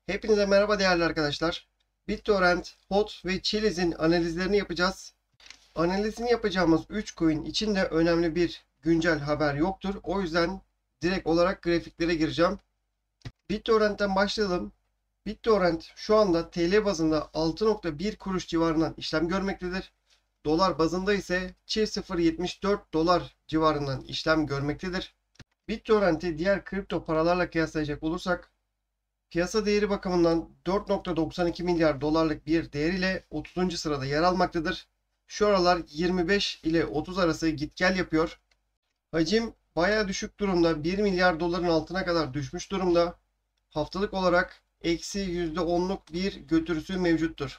Hepinize merhaba değerli arkadaşlar. BitTorrent, HOT ve Chiliz'in analizlerini yapacağız. Analizini yapacağımız 3 coin için de önemli bir güncel haber yoktur. O yüzden direkt olarak grafiklere gireceğim. BitTorrent'ten başlayalım. BitTorrent şu anda TL bazında 6.1 kuruş civarından işlem görmektedir. Dolar bazında ise 0.74 dolar civarından işlem görmektedir. BitTorrent'i diğer kripto paralarla kıyaslayacak olursak piyasa değeri bakımından 4.92 milyar dolarlık bir değer ile 30. sırada yer almaktadır. Şu aralar 25 ile 30 arası git gel yapıyor. Hacim bayağı düşük durumda. 1 milyar doların altına kadar düşmüş durumda. Haftalık olarak eksi %10'luk bir götürüsü mevcuttur.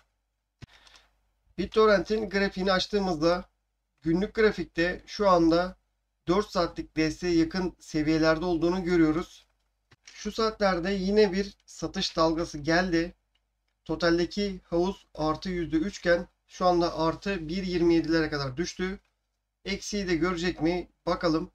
BitTorrent'in grafiğini açtığımızda günlük grafikte şu anda 4 saatlik desteğe yakın seviyelerde olduğunu görüyoruz. Şu saatlerde yine bir satış dalgası geldi. Totaldeki havuz artı %3 iken şu anda artı 1.27'lere kadar düştü. Eksiği de görecek mi? Bakalım.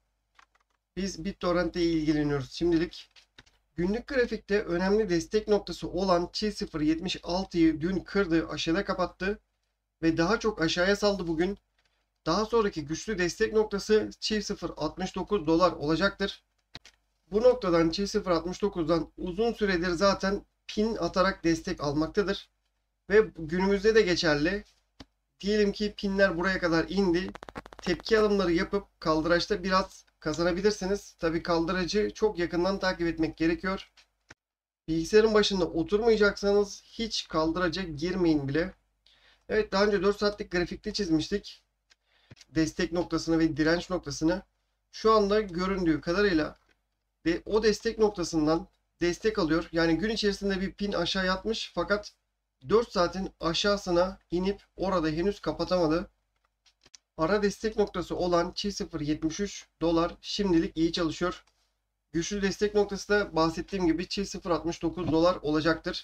Biz BitTorrent ile ilgileniyoruz şimdilik. Günlük grafikte önemli destek noktası olan çift 0.76'yı dün kırdı, aşağıda kapattı ve daha çok aşağıya saldı bugün. Daha sonraki güçlü destek noktası çift 0.69 dolar olacaktır. Bu noktadan çift 0.69'dan uzun süredir zaten pin atarak destek almaktadır. Ve günümüzde de geçerli. Diyelim ki pinler buraya kadar indi. Tepki alımları yapıp kaldıraçta biraz kazanabilirsiniz. Tabi kaldıracı çok yakından takip etmek gerekiyor. Bilgisayarın başında oturmayacaksanız hiç kaldıraca girmeyin bile. Evet, daha önce 4 saatlik grafikte çizmiştik. Destek noktasını ve direnç noktasını. Şu anda göründüğü kadarıyla ve o destek noktasından destek alıyor. Yani gün içerisinde bir pin aşağı yatmış fakat 4 saatin aşağısına inip orada henüz kapatamadı. Ara destek noktası olan çift 0.73 dolar şimdilik iyi çalışıyor. Güçlü destek noktası da bahsettiğim gibi çift 0.69 dolar olacaktır.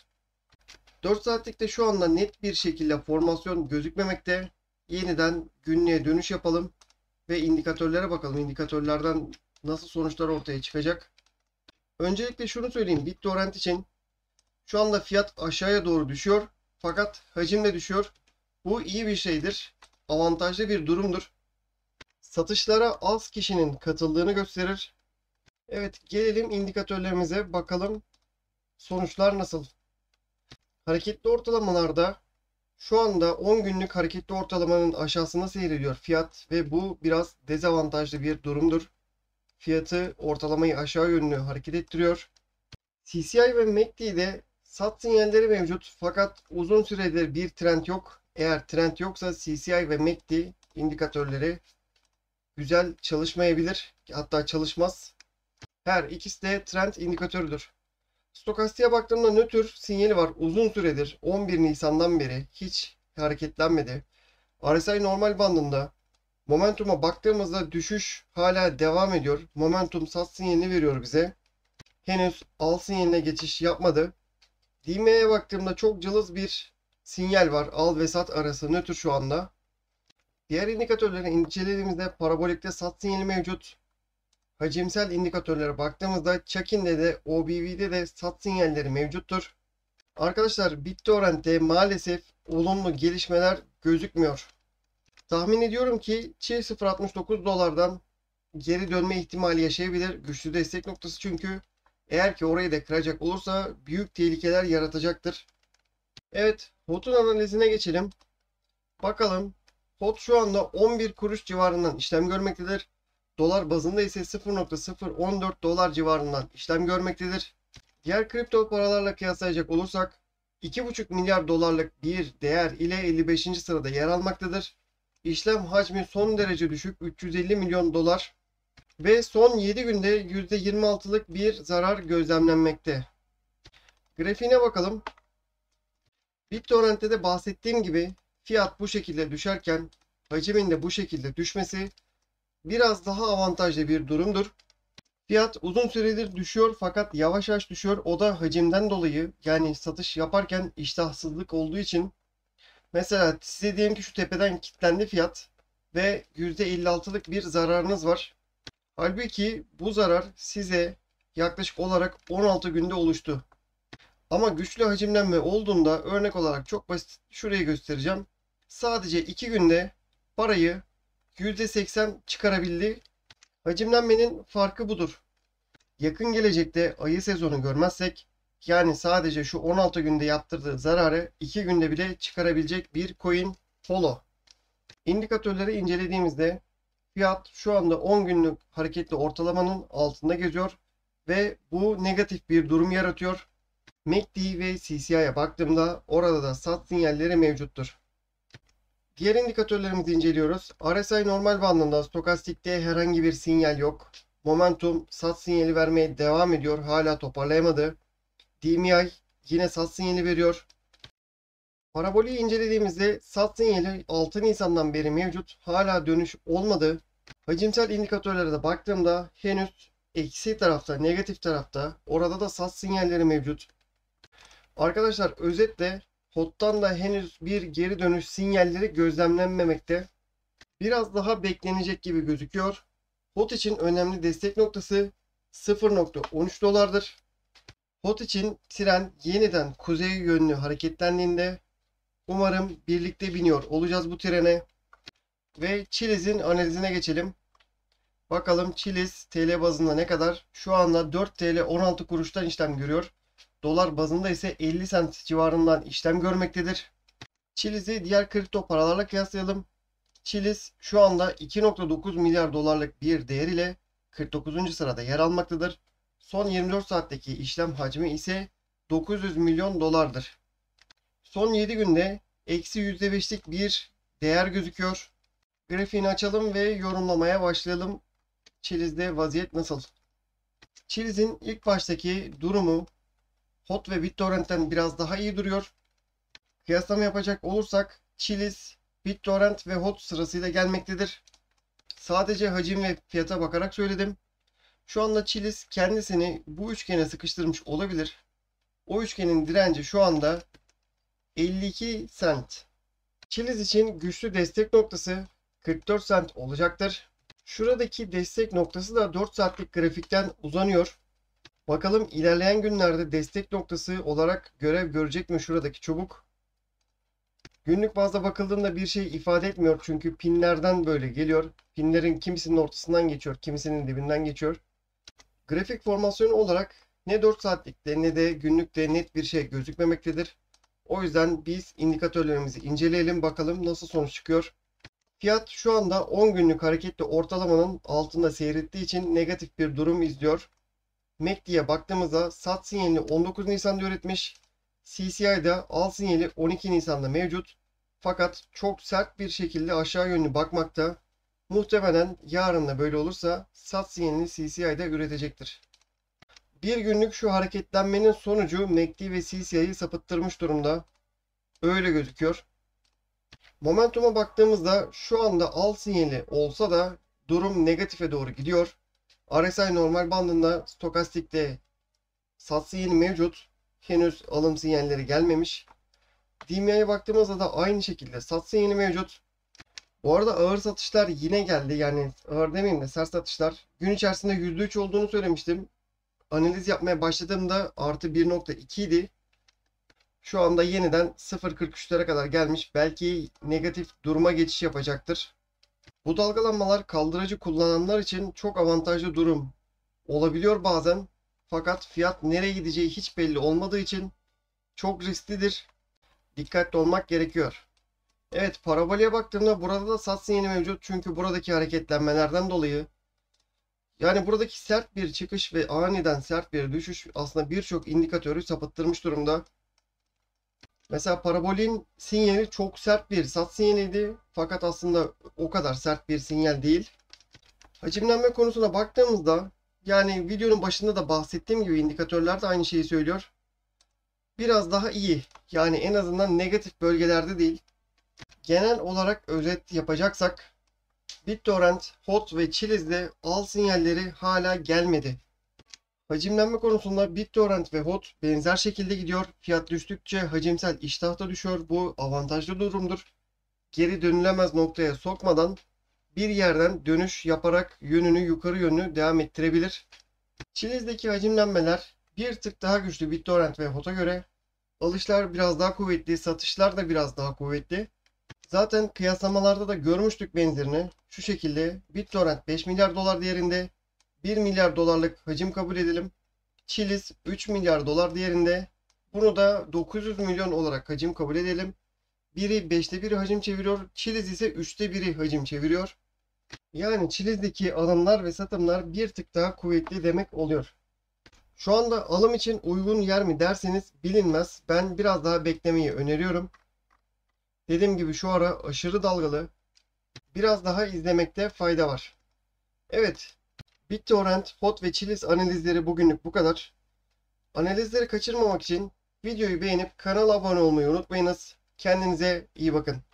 4 saatlikte şu anda net bir şekilde formasyon gözükmemekte. Yeniden günlüğe dönüş yapalım ve indikatörlere bakalım. İndikatörlerden nasıl sonuçlar ortaya çıkacak? Öncelikle şunu söyleyeyim. BitTorrent için şu anda fiyat aşağıya doğru düşüyor. Fakat hacim de düşüyor. Bu iyi bir şeydir. Avantajlı bir durumdur. Satışlara az kişinin katıldığını gösterir. Evet, gelelim indikatörlerimize bakalım sonuçlar nasıl. Hareketli ortalamalarda şu anda 10 günlük hareketli ortalamanın aşağısında seyrediyor fiyat ve bu biraz dezavantajlı bir durumdur. Fiyatı ortalamayı aşağı yönlü hareket ettiriyor. CCI ve MACD'de sat sinyalleri mevcut fakat uzun süredir bir trend yok. Eğer trend yoksa CCI ve MACD indikatörleri güzel çalışmayabilir. Hatta çalışmaz. Her ikisi de trend indikatörüdür. Stokastiğe baktığımda nötr sinyali var. Uzun süredir 11 Nisan'dan beri hiç hareketlenmedi. RSI normal bandında. Momentum'a baktığımızda düşüş hala devam ediyor. Momentum sat sinyalini veriyor bize. Henüz al sinyaline geçiş yapmadı. DMA'ya baktığımda çok cılız bir sinyal var. Al ve sat arası nötr şu anda. Diğer indikatörleri incelediğimizde parabolikte sat sinyali mevcut. Hacimsel indikatörlere baktığımızda Chaikin'de de OBV'de de sat sinyalleri mevcuttur. Arkadaşlar BitTorrent'te maalesef olumlu gelişmeler gözükmüyor. Tahmin ediyorum ki çift 0.69 dolardan geri dönme ihtimali yaşayabilir. Güçlü destek noktası çünkü. Eğer ki orayı da kıracak olursa büyük tehlikeler yaratacaktır. Evet, HOT'un analizine geçelim. Bakalım. HOT şu anda 11 kuruş civarından işlem görmektedir. Dolar bazında ise 0.014 dolar civarından işlem görmektedir. Diğer kripto paralarla kıyaslayacak olursak 2,5 milyar dolarlık bir değer ile 55. sırada yer almaktadır. İşlem hacmi son derece düşük 350 milyon dolar ve son 7 günde %26'lık bir zarar gözlemlenmekte. Grafiğine bakalım. BitTorrent'te de bahsettiğim gibi fiyat bu şekilde düşerken hacmin de bu şekilde düşmesi biraz daha avantajlı bir durumdur. Fiyat uzun süredir düşüyor fakat yavaş yavaş düşüyor. O da hacimden dolayı, yani satış yaparken iştahsızlık olduğu için. Mesela size diyelim ki şu tepeden kilitlendi fiyat ve %56'lık bir zararınız var. Halbuki bu zarar size yaklaşık olarak 16 günde oluştu. Ama güçlü hacimlenme olduğunda örnek olarak çok basit şurayı göstereceğim. Sadece 2 günde parayı %80 çıkarabildi. Hacimlenmenin farkı budur. Yakın gelecekte ayı sezonu görmezsek, yani sadece şu 16 günde yaptırdığı zararı 2 günde bile çıkarabilecek bir coin Holo. İndikatörleri incelediğimizde fiyat şu anda 10 günlük hareketli ortalamanın altında geziyor ve bu negatif bir durum yaratıyor. MACD ve CCI'ye baktığımda orada da sat sinyalleri mevcuttur. Diğer indikatörlerimizi inceliyoruz. RSI normal bandında, stokastikte herhangi bir sinyal yok. Momentum sat sinyali vermeye devam ediyor. Hala toparlayamadı. DMI yine sat sinyali veriyor. Parabolü incelediğimizde sat sinyali 6 Nisan'dan beri mevcut. Hala dönüş olmadı. Hacimsel indikatörlere de baktığımda henüz eksi tarafta, negatif tarafta. Orada da sat sinyalleri mevcut. Arkadaşlar özetle HOT'tan da henüz bir geri dönüş sinyalleri gözlemlenmemekte. Biraz daha beklenecek gibi gözüküyor. HOT için önemli destek noktası 0.13 dolardır. HOT için tren yeniden kuzey yönlü hareketlendiğinde umarım birlikte biniyor olacağız bu trene. Ve Chili's'in analizine geçelim. Bakalım Chili's TL bazında ne kadar? Şu anda 4 TL 16 kuruştan işlem görüyor. Dolar bazında ise 50 sent civarından işlem görmektedir. Chili's'i diğer kripto paralarla kıyaslayalım. Chiliz şu anda 2.9 milyar dolarlık bir değer ile 49. sırada yer almaktadır. Son 24 saatteki işlem hacmi ise 900 milyon dolardır. Son 7 günde eksi %5'lik bir değer gözüküyor. Grafiğini açalım ve yorumlamaya başlayalım. Chiliz'de vaziyet nasıl? Chiliz'in ilk baştaki durumu HOT ve BitTorrent'ten biraz daha iyi duruyor. Kıyaslama yapacak olursak Chiliz, BitTorrent ve HOT sırasıyla gelmektedir. Sadece hacim ve fiyata bakarak söyledim. Şu anda Chiliz kendisini bu üçgene sıkıştırmış olabilir. O üçgenin direnci şu anda 52 sent. Chiliz için güçlü destek noktası 44 sent olacaktır. Şuradaki destek noktası da 4 saatlik grafikten uzanıyor. Bakalım ilerleyen günlerde destek noktası olarak görev görecek mi şuradaki çubuk? Günlük bazda bakıldığında bir şey ifade etmiyor çünkü pinlerden böyle geliyor. Pinlerin kimisinin ortasından geçiyor, kimisinin dibinden geçiyor. Grafik formasyonu olarak ne 4 saatlikte ne de günlükte net bir şey gözükmemektedir. O yüzden biz indikatörlerimizi inceleyelim bakalım nasıl sonuç çıkıyor. Fiyat şu anda 10 günlük hareketli ortalamanın altında seyrettiği için negatif bir durum izliyor. MACD'ye baktığımızda sat sinyalini 19 Nisan'da üretmiş. CCI'de al sinyali 12 Nisan'da mevcut. Fakat çok sert bir şekilde aşağı yönlü bakmakta. Muhtemelen yarın da böyle olursa sat sinyalini CCI'de üretecektir. Bir günlük şu hareketlenmenin sonucu MACD ve CCI'yi sapıttırmış durumda. Öyle gözüküyor. Momentum'a baktığımızda şu anda al sinyali olsa da durum negatife doğru gidiyor. RSI normal bandında, stokastikte sat sinyali mevcut. Henüz alım sinyalleri gelmemiş. DMA'ya baktığımızda da aynı şekilde sat sinyali mevcut. Bu arada ağır satışlar yine geldi. Yani ağır demeyeyim de sert satışlar. Gün içerisinde %3 olduğunu söylemiştim. Analiz yapmaya başladığımda artı 1.2 idi. Şu anda yeniden 0.43'lere kadar gelmiş. Belki negatif duruma geçiş yapacaktır. Bu dalgalanmalar kaldırıcı kullananlar için çok avantajlı durum olabiliyor bazen. Fakat fiyat nereye gideceği hiç belli olmadığı için çok risklidir. Dikkatli olmak gerekiyor. Evet, paraboleye baktığımda burada da sat sinyali mevcut. Çünkü buradaki hareketlenmelerden dolayı, yani buradaki sert bir çıkış ve aniden sert bir düşüş aslında birçok indikatörü sapıttırmış durumda. Mesela parabolin sinyali çok sert bir sat sinyaliydi. Fakat aslında o kadar sert bir sinyal değil. Hacimlenme konusuna baktığımızda, yani videonun başında da bahsettiğim gibi indikatörler de aynı şeyi söylüyor. Biraz daha iyi. Yani en azından negatif bölgelerde değil. Genel olarak özet yapacaksak BitTorrent, HOT ve Chiliz'de al sinyalleri hala gelmedi. Hacimlenme konusunda BitTorrent ve HOT benzer şekilde gidiyor. Fiyat düştükçe hacimsel iştah da düşüyor. Bu avantajlı durumdur. Geri dönülemez noktaya sokmadan bir yerden dönüş yaparak yönünü yukarı yönlü devam ettirebilir. Chiliz'deki hacimlenmeler bir tık daha güçlü BitTorrent ve HOT'a göre. Alışlar biraz daha kuvvetli, satışlar da biraz daha kuvvetli. Zaten kıyaslamalarda da görmüştük benzerini. Şu şekilde BitTorrent 5 milyar dolar değerinde, 1 milyar dolarlık hacim kabul edelim. Chiliz 3 milyar dolar değerinde. Bunu da 900 milyon olarak hacim kabul edelim. Biri 5'te 1 hacim çeviriyor. Chiliz ise 3'te 1'i hacim çeviriyor. Yani Chiliz'deki alımlar ve satımlar bir tık daha kuvvetli demek oluyor. Şu anda alım için uygun yer mi derseniz bilinmez. Ben biraz daha beklemeyi öneriyorum. Dediğim gibi şu ara aşırı dalgalı. Biraz daha izlemekte fayda var. Evet, BitTorrent, HOT ve Chiliz analizleri bugünlük bu kadar. Analizleri kaçırmamak için videoyu beğenip kanala abone olmayı unutmayınız. Kendinize iyi bakın.